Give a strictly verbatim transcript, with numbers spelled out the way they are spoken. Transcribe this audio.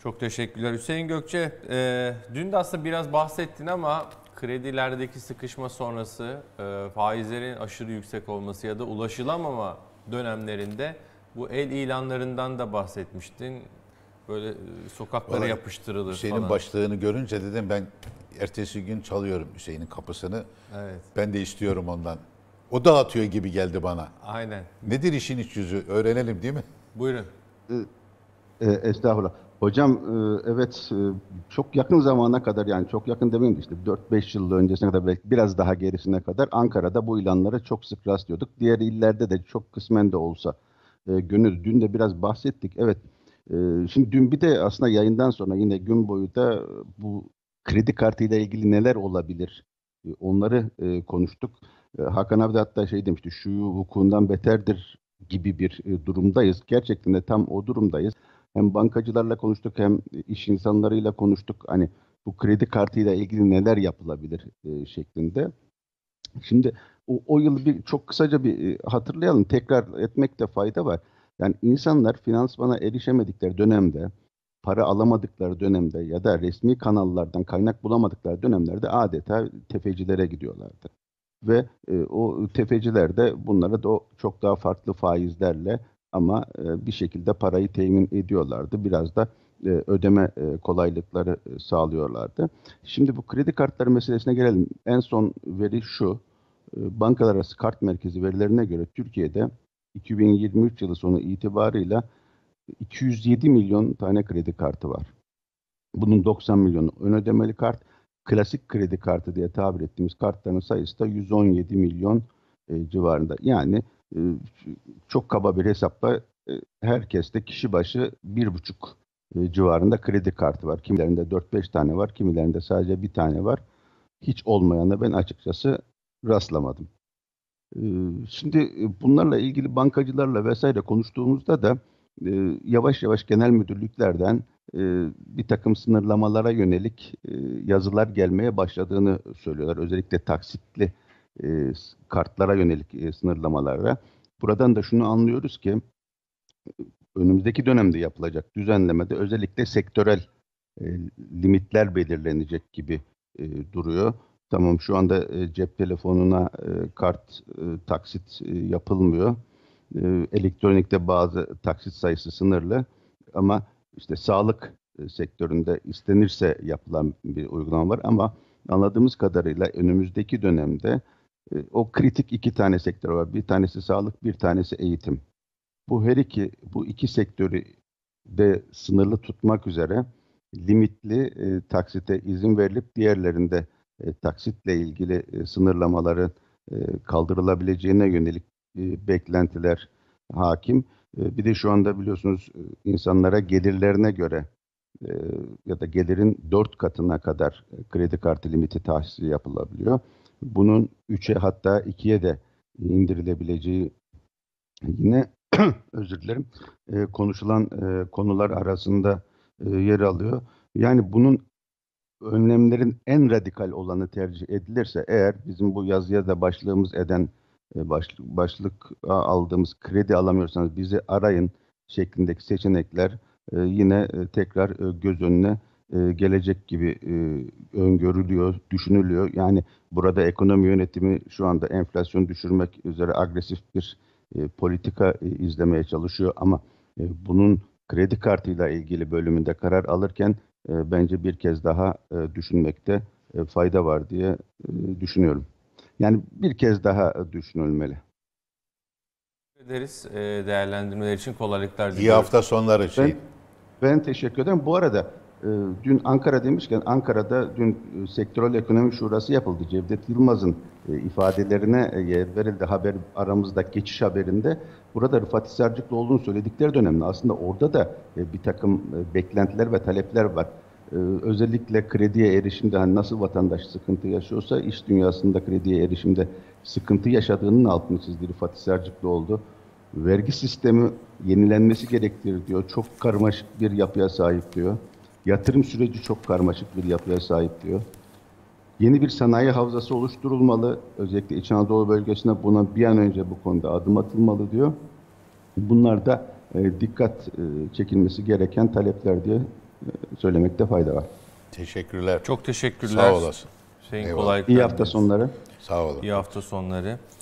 Çok teşekkürler Hüseyin Gökçe. E, dün de aslında biraz bahsettin ama kredilerdeki sıkışma sonrası e, faizlerin aşırı yüksek olması ya da ulaşılamama dönemlerinde bu el ilanlarından da bahsetmiştin. Böyle e, sokaklara Vallahi yapıştırılır Hüseyin'in falan. başlığını görünce dedim ben ertesi gün çalıyorum Hüseyin'in kapısını. Evet. Ben de istiyorum ondan. O da atıyor gibi geldi bana. Aynen. Nedir işin iç yüzü? Öğrenelim değil mi? Buyurun. E, estağfurullah. Hocam e, evet e, çok yakın zamana kadar yani çok yakın demeyeyim de işte dört beş yıl öncesine kadar belki biraz daha gerisine kadar Ankara'da bu ilanlara çok sık rastlıyorduk. Diğer illerde de çok kısmen de olsa e, gönül. Dün de biraz bahsettik. Evet. E, şimdi dün bir de aslında yayından sonra yine gün boyu da bu kredi kartıyla ilgili neler olabilir? E, onları e, konuştuk. E, Hakan abi de hatta şey demişti şu hukukundan beterdir gibi bir e, durumdayız. Gerçekten de tam o durumdayız. Hem bankacılarla konuştuk hem iş insanlarıyla konuştuk. Hani bu kredi kartıyla ilgili neler yapılabilir e, şeklinde. Şimdi o, o yıl bir çok kısaca bir e, hatırlayalım. Tekrar etmekte fayda var. Yani insanlar finansmana erişemedikleri dönemde, para alamadıkları dönemde ya da resmi kanallardan kaynak bulamadıkları dönemlerde adeta tefecilere gidiyorlardı. Ve e, o tefeciler de bunlara da o çok daha farklı faizlerle ama e, bir şekilde parayı temin ediyorlardı. Biraz da e, ödeme e, kolaylıkları e, sağlıyorlardı. Şimdi bu kredi kartları meselesine gelelim. En son veri şu. E, Bankalar Arası Kart Merkezi verilerine göre Türkiye'de iki bin yirmi üç yılı sonu itibarıyla iki yüz yedi milyon tane kredi kartı var. Bunun doksan milyonu ön ödemeli kart, klasik kredi kartı diye tabir ettiğimiz kartların sayısı da yüz on yedi milyon e, civarında. Yani e, çok kaba bir hesapla e, herkeste kişi başı bir buçuk e, civarında kredi kartı var. Kimilerinde dört beş tane var, kimilerinde sadece bir tane var. Hiç olmayanla ben açıkçası rastlamadım. Ee, Şimdi e, bunlarla ilgili bankacılarla vesaire konuştuğumuzda da e, yavaş yavaş genel müdürlüklerden e, bir takım sınırlamalara yönelik e, yazılar gelmeye başladığını söylüyorlar. Özellikle taksitli e, s- kartlara yönelik e, sınırlamalara. Buradan da şunu anlıyoruz ki önümüzdeki dönemde yapılacak düzenlemede özellikle sektörel e, limitler belirlenecek gibi e, duruyor. Tamam şu anda e, cep telefonuna e, kart e, taksit e, yapılmıyor. E, elektronikte bazı taksit sayısı sınırlı ama işte sağlık e, sektöründe istenirse yapılan bir uygulama var ama anladığımız kadarıyla önümüzdeki dönemde e, o kritik iki tane sektör var. Bir tanesi sağlık, bir tanesi eğitim. Bu her iki, bu iki sektörü de sınırlı tutmak üzere limitli e, taksite izin verilip diğerlerinde e, taksitle ilgili e, sınırlamaların e, kaldırılabileceğine yönelik e, beklentiler hakim. E, bir de şu anda biliyorsunuz e, insanlara gelirlerine göre e, ya da gelirin dört katına kadar e, kredi kartı limiti tahsis yapılabiliyor. Bunun üçe hatta ikiye de indirilebileceği yine özür dilerim e, konuşulan e, konular arasında e, yer alıyor. Yani bunun önlemlerin en radikal olanı tercih edilirse eğer bizim bu yazıya da başlığımız eden e, başlık, başlık aldığımız kredi alamıyorsanız bizi arayın şeklindeki seçenekler e, yine e, tekrar e, göz önüne e, gelecek gibi e, öngörülüyor, düşünülüyor. Yani burada ekonomi yönetimi şu anda enflasyon düşürmek üzere agresif bir e, politika e, izlemeye çalışıyor ama e, bunun kredi kartıyla ilgili bölümünde karar alırken e, bence bir kez daha e, düşünmekte e, fayda var diye e, düşünüyorum. Yani bir kez daha e, düşünülmeli. Teşekkür ederiz. E, değerlendirmeler için kolaylıklar İyi diliyorum. hafta sonları Ben şey. ben teşekkür ederim. Bu arada e, dün Ankara demişken Ankara'da dün e, Sektörel Ekonomi Şurası yapıldı. Cevdet Yılmaz'ın e, ifadelerine e, yer verildi haber aramızdaki geçiş haberinde. Burada Rıfat Hisarcıklı olduğunu söyledikleri dönemde aslında orada da e, bir takım e, beklentiler ve talepler var. E, özellikle krediye erişimde hani nasıl vatandaş sıkıntı yaşıyorsa iş dünyasında krediye erişimde sıkıntı yaşadığının altını çizdi Rıfat Hisarcıklı oldu. Vergi sistemi yenilenmesi gerektiği diyor. Çok karmaşık bir yapıya sahip diyor. Yatırım süreci çok karmaşık bir yapıya sahip diyor. Yeni bir sanayi havzası oluşturulmalı. Özellikle İç Anadolu bölgesinde buna bir an önce bu konuda adım atılmalı diyor. Bunlar da e, dikkat e, çekilmesi gereken talepler diye söylemekte fayda var. Teşekkürler. Çok teşekkürler. Sağ olasın. Hüseyin, Eyvallah. kolaylıklar İyi hafta dileriz. sonları. Sağ olun. İyi hafta sonları.